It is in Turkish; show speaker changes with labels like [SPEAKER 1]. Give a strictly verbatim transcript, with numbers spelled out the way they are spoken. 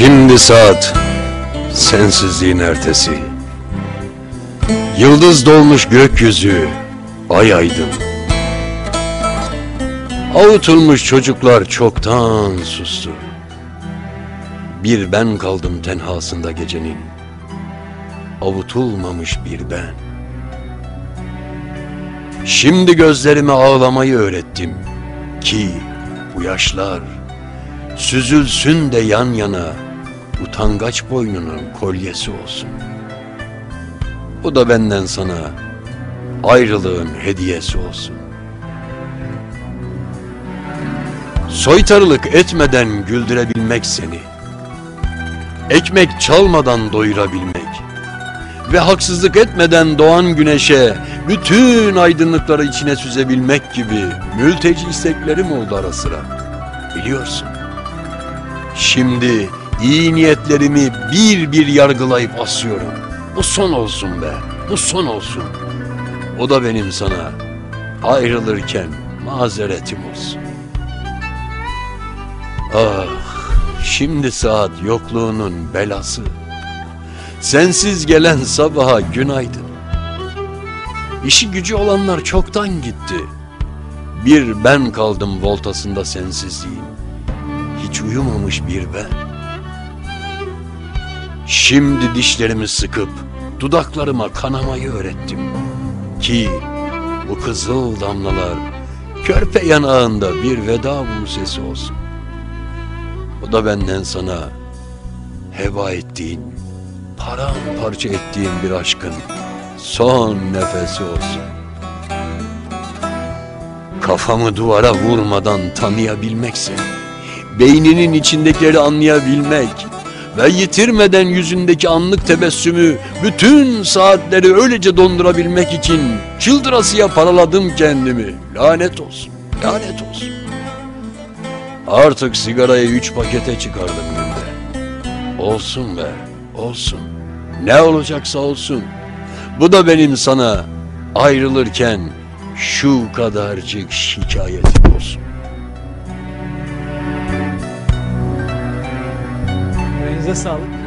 [SPEAKER 1] Şimdi saat sensizliğin ertesi. Yıldız dolmuş gökyüzü, ay aydın. Avutulmuş çocuklar çoktan sustu. Bir ben kaldım tenhasında gecenin. Avutulmamış bir ben. Şimdi gözlerime ağlamayı öğrettim ki bu yaşlar süzülsün de yan yana, utangaç boynunun kolyesi olsun. Bu da benden sana ayrılığın hediyesi olsun. Soytarılık etmeden güldürebilmek seni, ekmek çalmadan doyurabilmek ve haksızlık etmeden doğan güneşe bütün aydınlıkları içine süzebilmek gibi mülteci isteklerim oldu ara sıra. Biliyorsun. Şimdi iyi niyetlerimi bir bir yargılayıp asıyorum. Bu son olsun be, bu son olsun. O da benim sana ayrılırken mazeretim olsun. Ah, şimdi saat yokluğunun belası. Sensiz gelen sabaha günaydın. İşi gücü olanlar çoktan gitti. Bir ben kaldım voltasında sensizliğin. Hiç uyumamış bir ben. Şimdi dişlerimi sıkıp dudaklarıma kanamayı öğrettim. Ki bu kızıl damlalar körpe yanağında bir veda sesi olsun. O da benden sana heba ettiğin, paramparça ettiğin bir aşkın son nefesi olsun. Kafamı duvara vurmadan tanıyabilmek seni, beyninin içindekileri anlayabilmek ve yitirmeden yüzündeki anlık tebessümü bütün saatleri öylece dondurabilmek için çıldırasıya paraladım kendimi. Lanet olsun, lanet olsun. Artık sigarayı üç pakete çıkardım günde. Olsun be, olsun. Ne olacaksa olsun. Bu da benim sana ayrılırken şu kadarcık şikayetim olsun.
[SPEAKER 2] Elinize sağlık.